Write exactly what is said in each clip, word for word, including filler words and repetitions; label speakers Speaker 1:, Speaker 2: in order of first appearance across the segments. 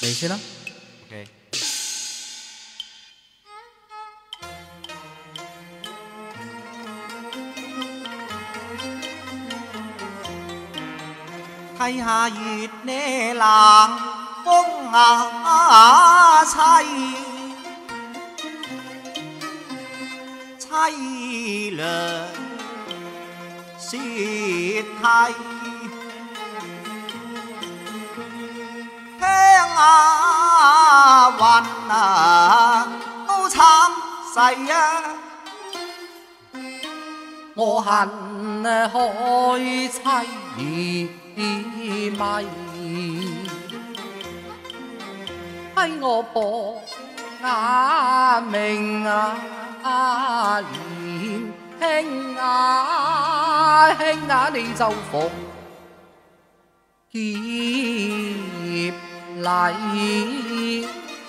Speaker 1: 你先啦。
Speaker 2: OK。
Speaker 3: 睇下月呢冷風啊凄凄涼雪梯，聽啊雲啊都慘世啊！
Speaker 1: 我恨開凄迷，喺我薄眼明啊，年輕啊輕啊，你就服劫禮。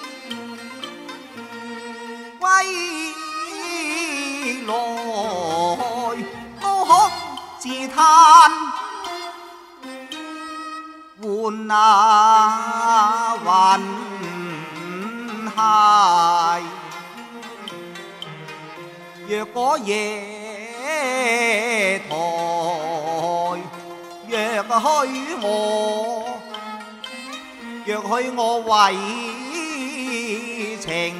Speaker 3: 歸來高哭自嘆，換那雲鞋。若果夜台若許我，若許我為情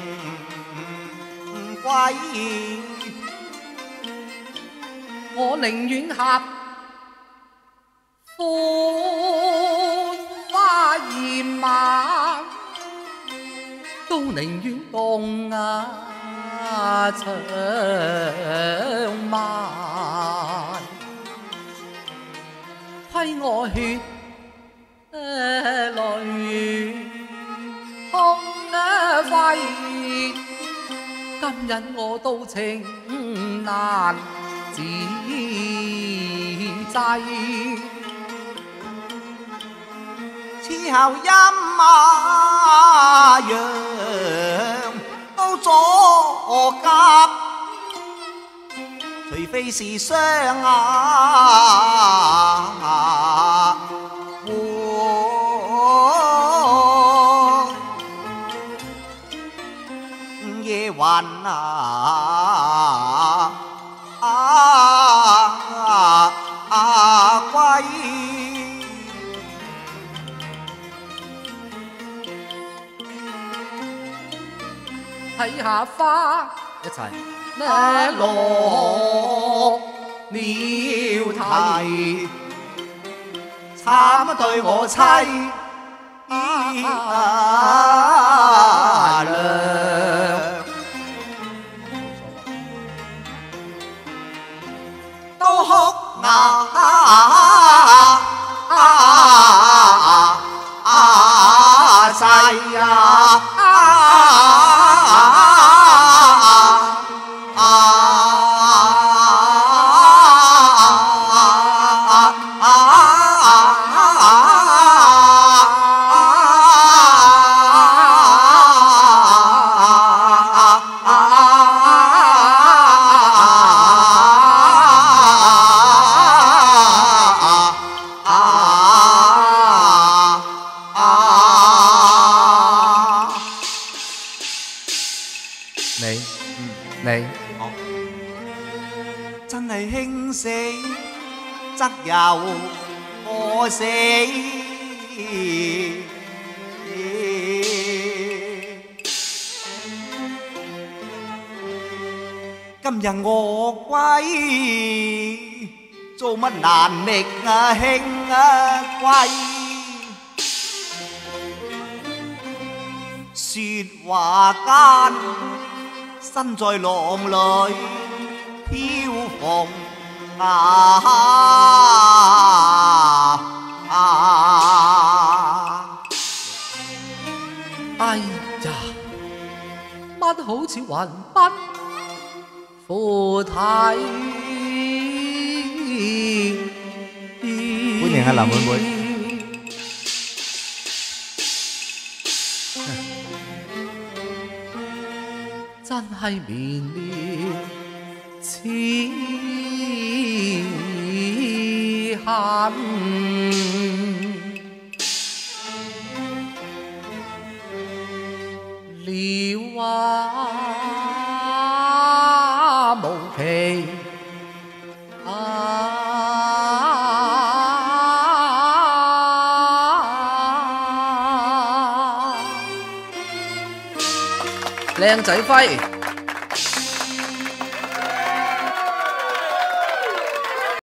Speaker 3: 歸，
Speaker 1: 我寧願合歡花艷晚，都寧願共啊長漫。虧我血淚空揮，今日我都情難自制。
Speaker 3: 此後陰啊陽都阻急，除非是雙啊換夜雲啊啊啊歸。
Speaker 1: 睇下花一齊呢落了題，
Speaker 3: 慘對我凄涼，都哭啊滯啊！
Speaker 1: 你你
Speaker 3: 我真係輕死則由我死，今日我歸做乜難覓啊兄啊歸，説話間身在浪裏飄蓬啊！
Speaker 1: 哎呀，乜好似雲不附體？
Speaker 2: 歡迎阿林妹妹。
Speaker 1: 真係綿綿似恨。 了話無期啊！靚仔輝。